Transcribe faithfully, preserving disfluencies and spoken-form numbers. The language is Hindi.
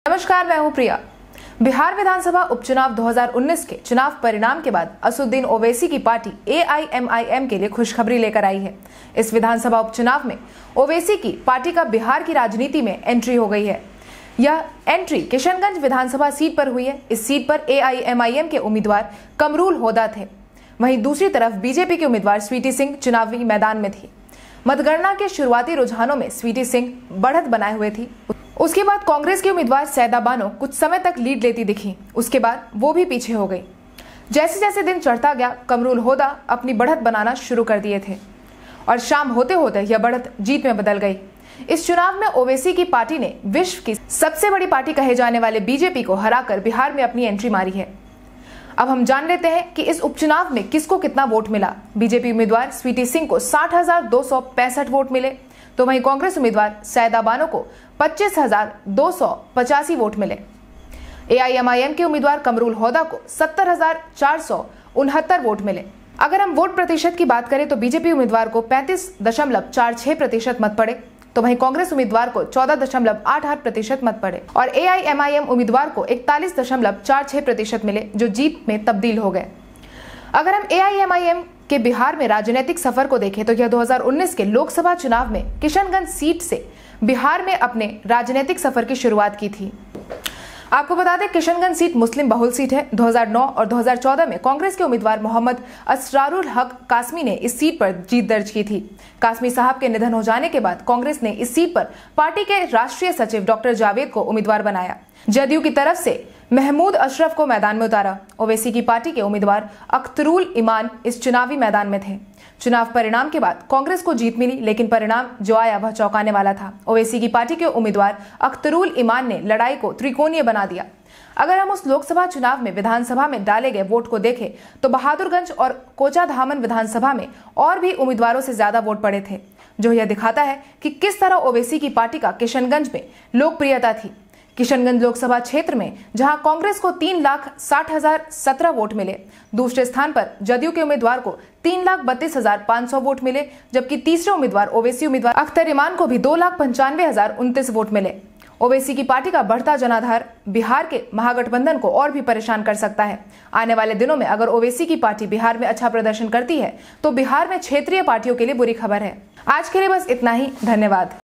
नमस्कार, मैं हूं प्रिया। बिहार विधानसभा उपचुनाव दो हज़ार उन्नीस के चुनाव परिणाम के बाद असदुद्दीन ओवैसी की party A I M I M के लिए खुशखबरी लेकर आई है। इस विधानसभा उपचुनाव में ओवैसी की पार्टी का बिहार की राजनीति में एंट्री हो गई है। यह एंट्री किशनगंज विधानसभा सीट पर हुई है। इस सीट पर ए आई एम आई एम के उम्मीदवार कमरुल होदा थे। वहीं दूसरी तरफ बीजेपी के उम्मीदवार स्वीटी सिंह चुनावी मैदान में थी। मतगणना के शुरुआती रुझानों में स्वीटी सिंह बढ़त बनाए हुए थी। उसके बाद कांग्रेस की उम्मीदवार सैदा बानो कुछ समय तक लीड लेती दिखी। उसके बाद वो भी पीछे हो गई। जैसे जैसे दिन चढ़ता गया, कमरुल होदा अपनी बढ़त बनाना शुरू कर दिए थे और शाम होते होते यह बढ़त जीत में बदल गई। इस चुनाव में ओवैसी की पार्टी ने विश्व की सबसे बड़ी पार्टी कहे जाने वाले बीजेपी को हराकर बिहार में अपनी एंट्री मारी है। अब हम जान लेते हैं कि इस उपचुनाव में किसको कितना वोट मिला। बीजेपी उम्मीदवार स्वीटी सिंह को साठ हजार दो सौ पैंसठ वोट मिले, तो वहीं कांग्रेस उम्मीदवार सैदा बानो को पच्चीस हजार दो सौ पचासी वोट मिले। ए आई एम आई एम के उम्मीदवार कमरुल होदा को सत्तर हजार चार सौ उनहत्तर वोट मिले। अगर हम वोट प्रतिशत की बात करें तो बीजेपी उम्मीदवार को पैंतीस दशमलव चार छह प्रतिशत मत पड़े, तो वहीं कांग्रेस उम्मीदवार को चौदह दशमलव आठ आठ प्रतिशत मत पड़े और ए आई एम आई एम उम्मीदवार को इकतालीस दशमलव चार छह प्रतिशत मिले, जो जीत में तब्दील हो गए। अगर हम ए आई एम आई एम के बिहार में राजनीतिक सफर को देखें तो यह दो हज़ार उन्नीस के लोकसभा चुनाव में किशनगंज सीट से बिहार में अपने राजनीतिक सफर की शुरुआत की थी। आपको बता दें, किशनगंज सीट मुस्लिम बहुल सीट है। दो हज़ार नौ और दो हज़ार चौदह में कांग्रेस के उम्मीदवार मोहम्मद असरारुल हक कासमी ने इस सीट पर जीत दर्ज की थी। कासमी साहब के निधन हो जाने के बाद कांग्रेस ने इस सीट पर पार्टी के राष्ट्रीय सचिव डॉक्टर जावेद को उम्मीदवार बनाया। जदयू की तरफ से महमूद अशरफ को मैदान में उतारा। ओवैसी की पार्टी के उम्मीदवार अख्तरुल ईमान इस चुनावी मैदान में थे। चुनाव परिणाम के बाद कांग्रेस को जीत मिली, लेकिन परिणाम जो आया वह चौंकाने वाला था। ओवैसी की पार्टी के उम्मीदवार अख्तरुल ईमान ने लड़ाई को त्रिकोणीय बना दिया। अगर हम उस लोकसभा चुनाव में विधानसभा में डाले गए वोट को देखें तो बहादुरगंज और कोचाधामन विधानसभा में और भी उम्मीदवारों से ज्यादा वोट पड़े थे, जो यह दिखाता है कि किस तरह ओवैसी की पार्टी का किशनगंज में लोकप्रियता थी। किशनगंज लोकसभा क्षेत्र में जहां कांग्रेस को तीन लाख साठ हजार सत्रह वोट मिले, दूसरे स्थान पर जदयू के उम्मीदवार को तीन लाख बत्तीस हजार पाँच सौ वोट मिले, जबकि तीसरे उम्मीदवार ओवैसी उम्मीदवार अख्तर ईमान को भी दो लाख पंचानवे हजार उनतीस वोट मिले। ओवैसी की पार्टी का बढ़ता जनाधार बिहार के महागठबंधन को और भी परेशान कर सकता है। आने वाले दिनों में अगर ओवैसी की पार्टी बिहार में अच्छा प्रदर्शन करती है तो बिहार में क्षेत्रीय पार्टियों के लिए बुरी खबर है। आज के लिए बस इतना ही। धन्यवाद।